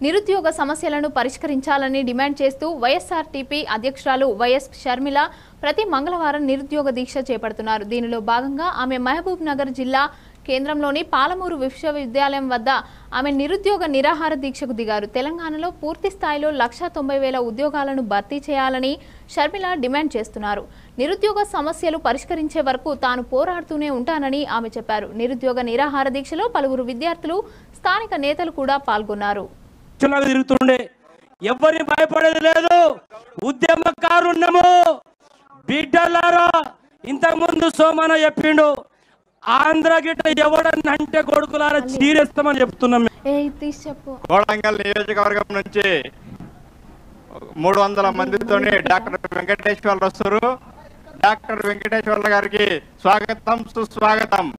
నిరుద్యోగ సమస్యలను పరిష్కరించాలని డిమాండ్ చేస్తూ వైఎస్ఆర్టీపీ అధ్యక్షురాలు వైఎస్ షర్మిల ప్రతి మంగళవారం నిరుద్యోగ దీక్ష చేపడుతున్నారు. దీనిలో భాగంగా ఆమె మహబూబ్ నగర్ జిల్లా కేంద్రంలోని పాలమూరు విశ్వవిద్యాలయం వద్ద ఆమె నిరుద్యోగ నిరాహార దీక్షకు దిగారు. తెలంగాణలో పూర్తి స్థాయిలో 1,90,000 ఉద్యోగాలను భర్తీ చేయాలని షర్మిల డిమాండ్ చేస్తున్నారు. నిరుద్యోగ సమస్యలు పరిష్కరించే వరకు తాను పోరాడుతూనే ఉంటానని ఆమె చెప్పారు. నిరుద్యోగ నిరాహార దీక్షలో పలువురు విద్యార్థులు, స్థానిక నేతలు కూడా పాల్గొన్నారు. ఎవరి భయపడేది లేదు. ఉద్యమకారున్నము బిడ్డలారా. ఇంతకు ముందు సోమన చెప్పిండు, ఆంధ్ర గిట్ట ఎవడన్నంటే కొడుకులారా చీరేస్తామని చెప్తున్నాం. కోడంగల్ నియోజకవర్గం నుంచి 300 మందితోని డాక్టర్ వెంకటేశ్వర్లు వస్తారు. డాక్టర్ వెంకటేశ్వర్ల గారికి స్వాగతం, సుస్వాగతం.